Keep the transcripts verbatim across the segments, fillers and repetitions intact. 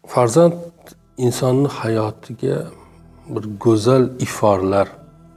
Farzand insonning hayotiga bir go'zal iforlar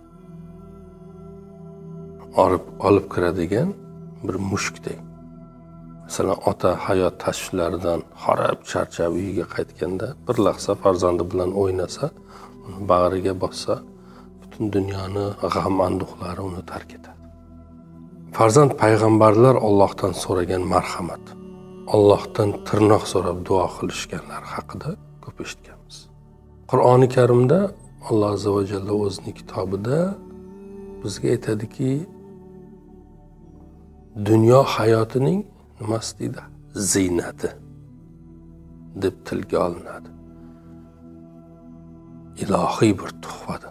olib olib kiradigan bir mushukdek. Masalan, ota hayot tashvishlaridan xorab charchab uyiga qaytganda bir lahza farzandi bilan o'ynasa, uni bag'riga bossa, butun dunyoni g'am anduhlari uni tark etadi. Farzand payg'ambarlar Allohdan so'ragan marhamat, Allohdan tirnoq so'rab duo qilishganlar haqida ko'p eshitganmiz. Qur'oni Karimda Alloh azza va jalla o'zining kitobida bizga aytadiki, dunyo hayotining nimasi deydi? Ziynati deb tilga olinadi. Ilohiy bir tuhfadir.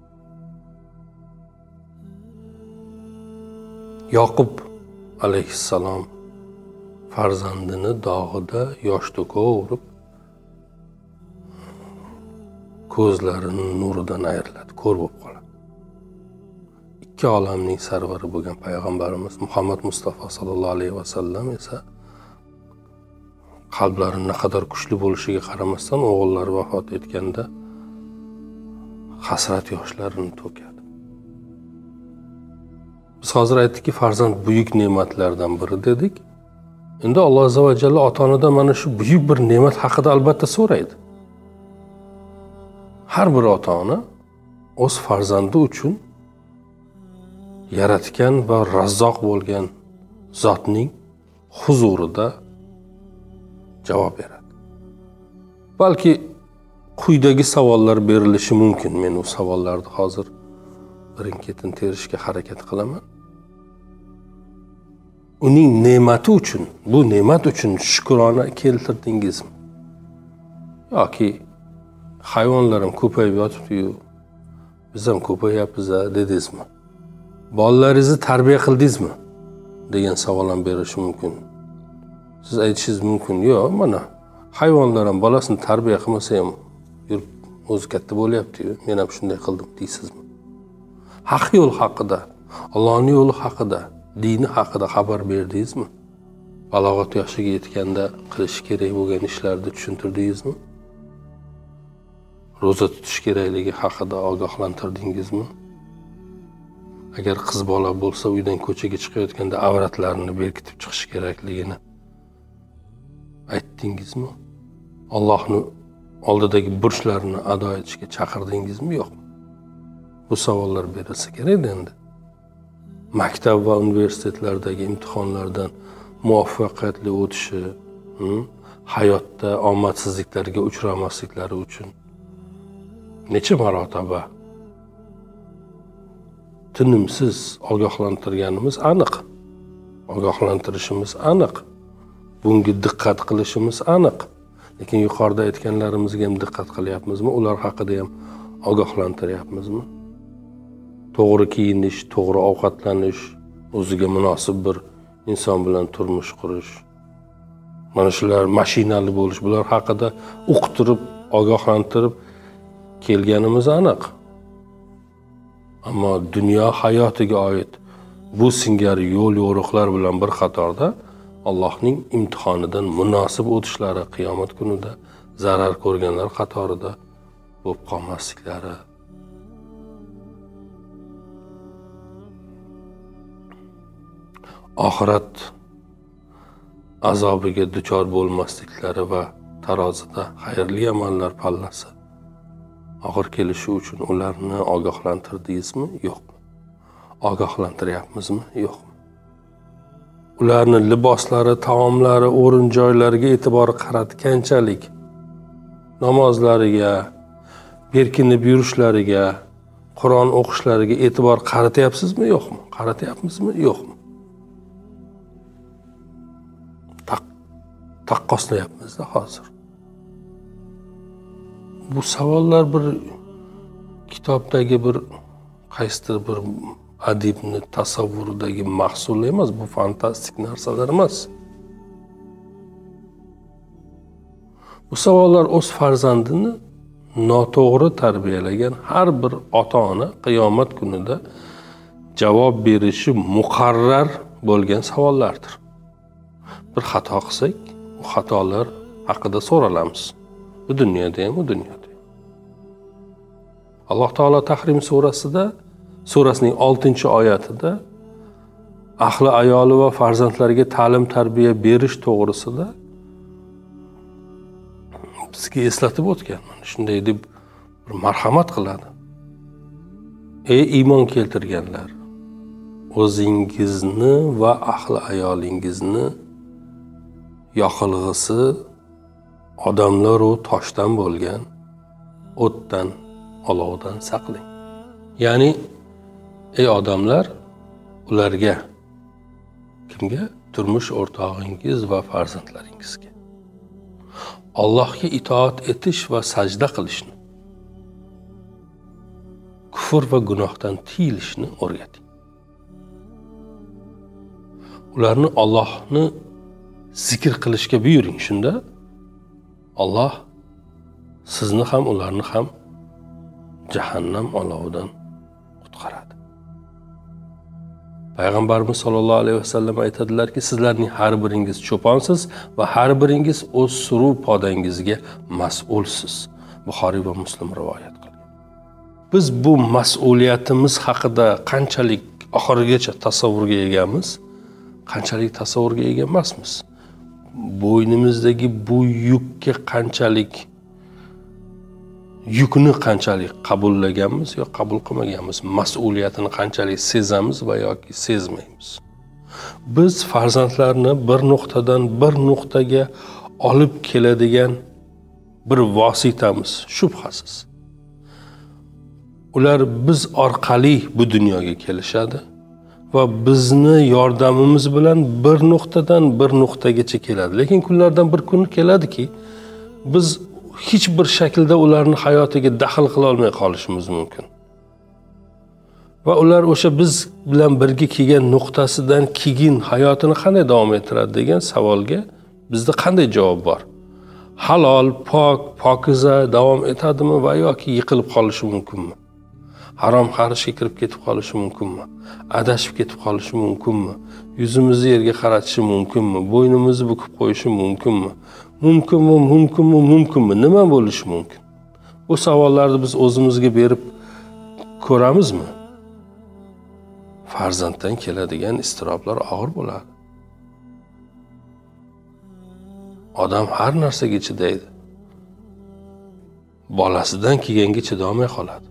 Yoqub alayhissalom farzandini dog'ida yosh to'kib, ko'zlarining nuridan ayriladi, ko'r bo'lib qoladi. Ikki olamning sarvari bo'lgan payg'ambarimiz Muhammad Mustafa sallallohu alayhi vasallam esa qalblarining naqadar kuchli bo'lishiga qaramasdan o'g'illari vafot etganda hasrat yoshlarini to'kadi. Biz hozir aytdikki, farzand buyuk ne'matlardan biri dedik. Endi Alloh azza va jalla ota-onadan mana shu buyuk bir ne'mat haqida albatta so'raydi. Har bir ota-ona o'z farzandi uchun yaratgan va razzoq bo'lgan zotning huzurida javob beradi. Balki quyidagi savollar berilishi mumkin. Men u savollarni hozir birin-ketin terishga harakat qilaman. Uning ne'mati uchun, bu ne'mat uchun shukrona keltirdingizmi? Yoki hayvonlar ham ko'payib yotibdi-yu, biz ham ko'payapmiz dedingizmi? Bolalaringizni tarbiya qildingizmi? degan savol ham berishi mumkin. Siz aytishingiz mumkin, yo'q, mana hayvonlar ham bolasini tarbiya qilmasa ham yurib o'zi katta bo'lyapti-yu, men ham shunday qildim deysizmi? Haq yo'l haqida, Allohning yo'li haqida, dini haqida xabar berdingizmi? Balog'at yoshiga yetganda qilish kerak bo'lgan ishlarni tushuntirdingizmi? Ro'za tutish kerakligi haqida ogohlantirdingizmi? Agar qiz bola bo'lsa, uydan ko'chaga chiqayotganda avratlarini berkitib chiqish kerakligini aytdingizmi? Allohning oldidagi burchlarini ado etishga chaqirdingizmi, yo'qmi? Bu savollar berilsa kerak endi. Maktab va universitetlardagi imtihonlardan muvaffaqiyatli o'tishi, hayotda omadsizliklarga uchramasliklari uchun necha marotaba tinimsiz ogohlantirganimiz aniq. Ogohlantirishimiz aniq. Bunga diqqat qilishimiz aniq. Lekin yuqorida aytganlarimizga ham diqqat qilyapmizmi? Ular haqida ham ogohlantiryapmizmi? To'g'ri kiyinish, to'g'ri ovqatlanish, o'ziga munosib bir inson bilan turmush qurish, mana shular, mashinali bo'lish, bular haqida uqtirib, ogohlantirib kelganimiz aniq. Ammo dunyo hayotiga oid bu singari yo'l yo'riqlar bilan bir qatorda Allohning imtihonidan munosib o'tishlari qiyomat kunida zarar ko'rganlar qatorida bo'lib qolmasliklari. Oxirat azobiga duchor bo'lmasliklari va tarozida xayrli amallar pallasi og'ir kelishi uchun ularni ogohlantirdingizmi, yo'qmi? Ogohlantiryapmizmi, yo'qmi? Ularni liboslari, taomlari, o'rin joylariga e'tibor qaratganchalik namozlariga, berkinib yurishlariga, Qur'on o'qishlariga e'tibor qaratyapsizmi, yo'qmi? Qaratyapmizmi, yo'qmi? Taqqoslayapmiz-da hozir. Bu savollar bir kitobdagi bir qaysidir bir adibni tasavvuridagi mahsul emas, bu fantastik narsalar emas. Bu savollar o'z farzandini noto'g'ri tarbiyalagan har bir ota-ona qiyomat kunida javob berishi muqarrar bo'lgan savollardir. Bir xato qilsak, bu xatolar haqida so'ralamiz. Bu dunyoda ham, u dunyoda ham. Alloh taolo Tahrim surasida, surasining oltinchi oyatida ahli ayoli va farzandlariga ta'lim tarbiya berish to'g'risida bizga eslatib o'tgan. Shunday deb bir marhamat qiladi. Ey iymon keltirganlar, o'zingizni va ahli ayolingizni yoqilg'isi odamlar u toshdan bo'lgan o'tdan, olovdan saqlang. Ya'ni ey odamlar, ularga, kimga? Turmush o'rtog'ingiz va farzandlaringizga Allohga itoat etish va sajda qilishni, kufr va gunohdan tiyilishni o'rgating. Ularni Allohni zikr qilishga buyuring. Shunda Alloh sizni ham ularni ham jahannam olovidan qutqaradi. Payg'ambarimiz sollallohu alayhi vasallam aytadilarki, sizlarning har biringiz cho'ponsiz va har biringiz o'z suruv podangizga mas'ulsiz. Buxoriy va Muslim rivoyat qilgan. Biz bu mas'uliyatimiz haqida qanchalik oxirigacha tasavvurga egamiz, qanchalik tasavvurga ega emasmiz. Bo'ynimizdagi bu yukka qanchalik yukni qanchalik qabullaganmiz yo qabul qilmaganmiz, mas'uliyatini qanchalik sezamiz va yoki sezmaymiz. Biz farzandlarni bir nuqtadan bir nuqtaga olib keladigan bir vositamiz, shubhasiz. Ular biz orqali bu dunyoga kelishadi va bizni yordamimiz bilan bir nuqtadan bir nuqtagacha keladi. Lekin kunlardan bir kun keladiki, biz hech bir shaklda ularni hayotiga daxl qila olmay qolishimiz mumkin. Va ular o'sha biz bilan birga kelgan nuqtasidan keyin hayotini qanday davom ettiradi degan savolga bizda qanday javob bor? Halol, pok, pokiza davom etadimi va yoki yiqilib qolishi mumkinmi? Harom xarishga kirib ketib qolishi mumkinmi? Adashib ketib qolishi mumkinmi? Yuzimizni yerga qaratishi mumkinmi? Bo'ynimizni bukib qo'yishi mumkinmi? Mumkinmi, mumkinmi, mumkinmi? Nima bo'lishi mumkin? Bu savollarni biz o'zimizga berib ko'ramizmi? Farzanddan keladigan iztiroblar og'ir bo'ladi. Odam har narsaga chidaydi. Bolasidan kelganga chidolmay qoladi.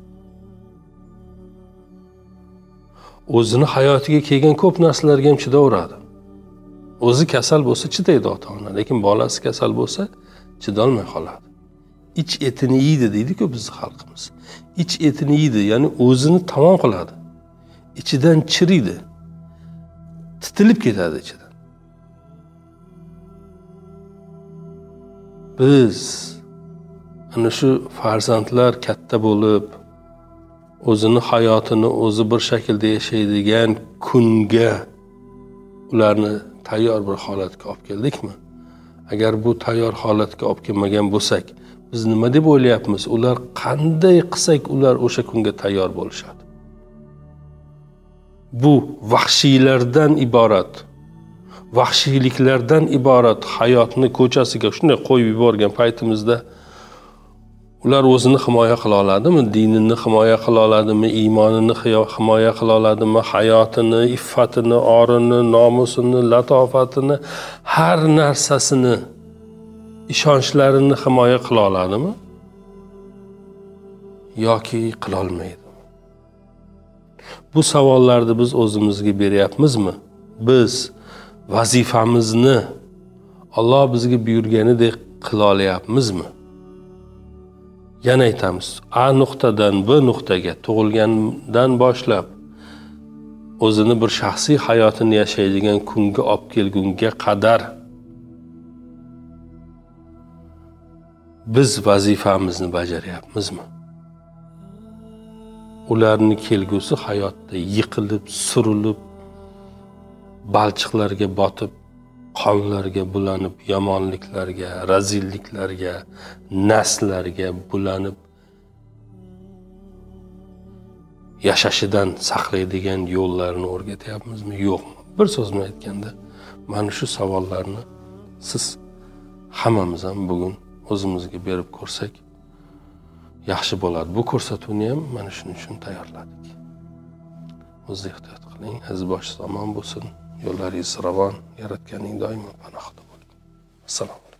O'zini hayotiga kelgan ko'p narsalarga ham chidaveradi. O'zi kasal bo'lsa chidaydi ota-ona, lekin bolasi kasal bo'lsa chidolmay qoladi. Ich etini yeydi deydi-ku bizning xalqimiz. Ich etini yeydi, ya'ni o'zini tamom qiladi. Ichidan chiriydi. Titilib ketadi ichidan. Biz ana shu farzandlar katta bo'lib, o'zini hayotini o'zi bir shaklda yashaydigan kunga ularni tayyor bir holatga olib keldikmi? Agar bu tayyor holatga olib kelmagan bo'lsak, biz nima deb o'ylayapmiz? Ular qanday qilsak ular o'sha kunga tayyor bo'lishadi? Bu vahshiylardan iborat, vahshiyliklardan iborat hayotni ko'chasiga shunday qo'yib yuborgan paytimizda ular o'zini himoya qila oladimi? Dinini himoya qila oladimi? Iymonini himoya qila oladimi? Hayotini, iffatini, orini, nomusini, latofatini, har narsasini, ishonchlarini himoya qila oladimi? Yoki qila olmaydi? Bu savollarni biz o'zimizga beryapmizmi? Biz vazifamizni Alloh bizga buyurganidek qila olyapmizmi? Yana aytamiz, A nuqtadan B nuqtaga tug'ilgandan boshlab o'zini bir shaxsiy hayotini yashaydigan kunga olib kelgunga qadar biz vazifamizni bajaryapmizmi? Ularni kelgusi hayotda yiqilib, surilib, balchiqlarga botib, qonlarga bulanib, yomonliklarga, razilliklarga, naslarga bulanib yashashidan saqlaydigan yo'llarni o'rgatyapmizmi, yo'qmi? Bir so'z bilan aytganda, mana shu savollarni siz hammamiz ham bugun o'zimizga berib ko'rsak yaxshi bo'ladi. Bu ko'rsatuvni ham mana shuning uchun tayyorladik. O'zingiz ehtiyot qiling, aziz boshingiz omon bo'lsin, yo'llaringiz ravon, yaratganning doimo panohida bo'ling. Assalom.